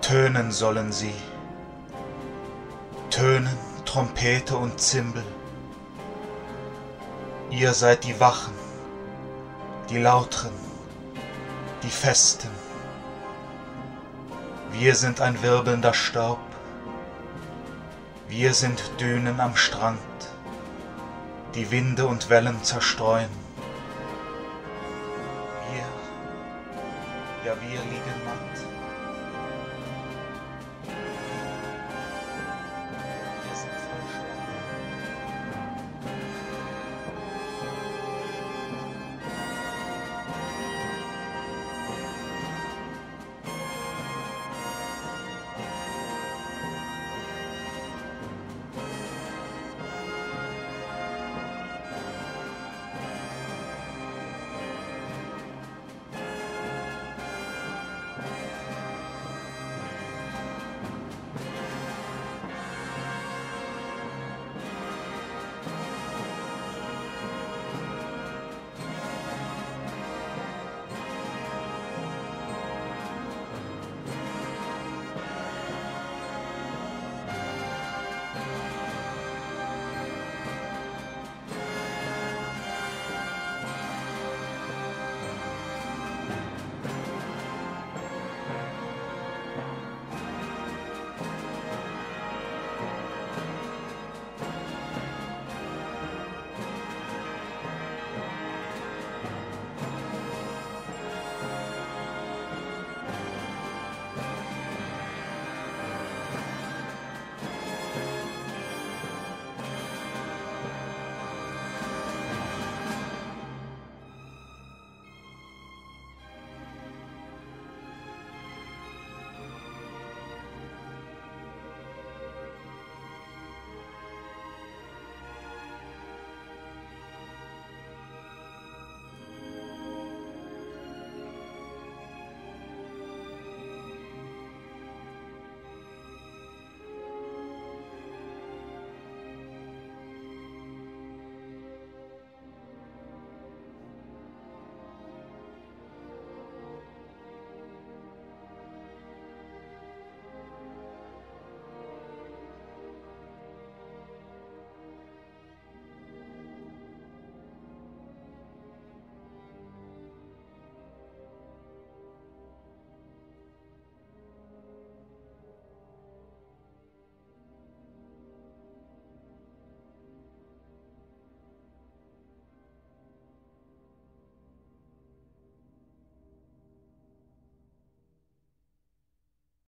Tönen sollen sie, tönen Trompete und Zimbel. Ihr seid die Wachen, die Lautren, die Festen. Wir sind ein wirbelnder Staub, wir sind Dünen am Strand, die Winde und Wellen zerstreuen. Wir liegen